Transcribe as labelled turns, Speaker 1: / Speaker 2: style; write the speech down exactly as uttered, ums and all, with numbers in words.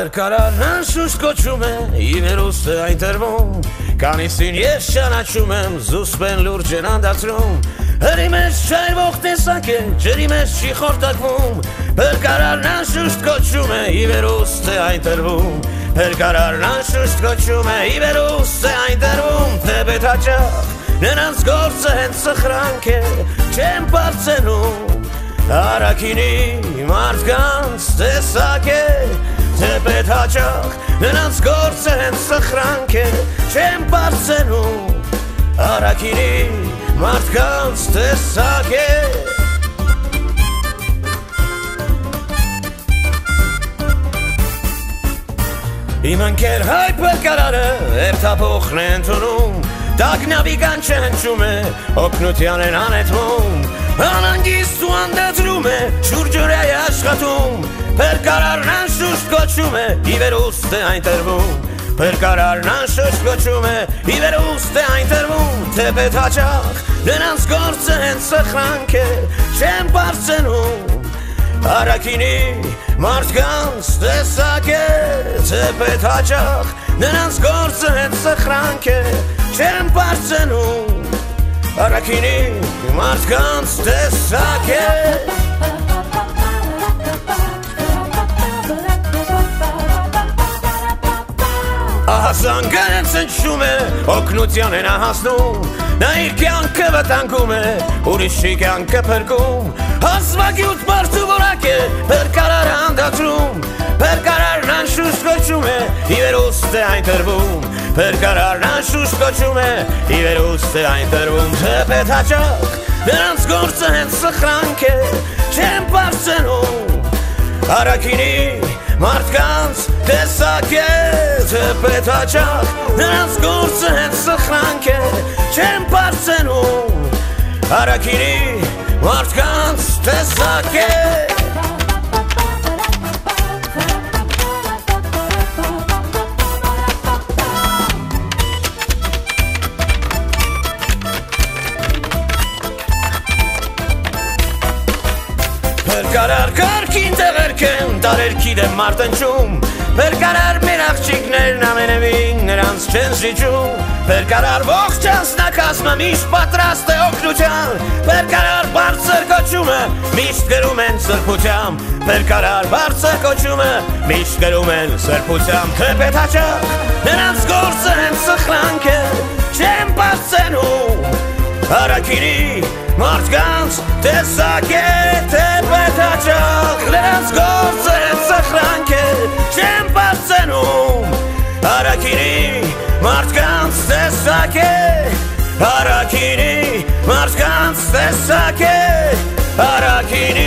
Speaker 1: Perkararն շուշտ կոչում է իվերուստը այն տրվում Կանիսին ես ճանաչում եմ զուսպեն լուրջ են անդացրում Հրի մեջ չայվող տեսակ է ջրի մեջ չի խորտակվում Perkararն շուշտ կոչում է իվերուստը այն տրվում Perkararն շուշտ կոչում է իվերուստը այն տրվում Թե պետ հաճախ նրանց գործը հենց սխրանք է չեմ բարձենում Արաքինի մարդկանց տեսակ է Թե պետ հաճախ նրանց գործը հենց սխրանք է չեմ բարձենում Արաքինի մարդկանց տեսակ է Իմ ընկեր հայ Perkararը երթափոխն է ընդունում Դագնավիկան չհնչում է, օգնության են անետվում Անանգիստ ու անդացրում է, շուրջօր է աշխատում Perkararն շուշտ կոչում է, իվերուստ է այն տրվում Perkararն շուշտ կոչում է, իվերուստ է այն տրվում Թե պետ հաճախ, նրանց գործը հենց սխրանք է, չեմ բարձենում Արաքինի մարդկանց տեսակ է, թե պետ հաճախ Նրանց գործը հենց սխրանք է, չեմ բարձենում Արաքինի մարդկանց տեսակ է Ահասանգը հենց ընչում է, օգնության են հասնում Նա իր կյանքը վտանգում է, ուրիշի կյանքը փրկում Հազվագյուտ մարդու որակ է, Perkararը անդացրում Perkararն անշուշտ կոչում է, իվերուստ է այն տրվում Perkararն շուշտ կոչում է, իվերուստ է այն տրվում Թե պետ հաճախ, նրանց գործը հենց սխրանք է, չեմ բարձենում Արաքինի մարդկանց տեսակ է, թե պետ հաճախ Նրանց գործը հենց սխրանք է, չեմ բարձենում Արաքինի մարդկանց տեսակ է Perkarar կարքին տեղերք են, տարերքի դեմ մարտնչում Perkarar մեր աղջիկներն ամենևին նրանց չեն զիջում Perkarar ողջ անձնակազմը միշտ պատրաստ է օգնության Perkarar բարձր կոչումը միշտ գրում են սրբությամբ Perkarar բարձր կոչումը միշտ գրում են սրբությամբ Թե պետ հաճախ նրանց գործը հենց սխրանք է, չեմ բարձենում Արաքինի մարդկանց տեսակ է, թե պետ հաճախ Նրանց գործը հենց սխրանք է, չեմ բարձենում Արաքինի մարդկանց տեսակ է Արաքինի մարդկանց տեսակ է Արաքինի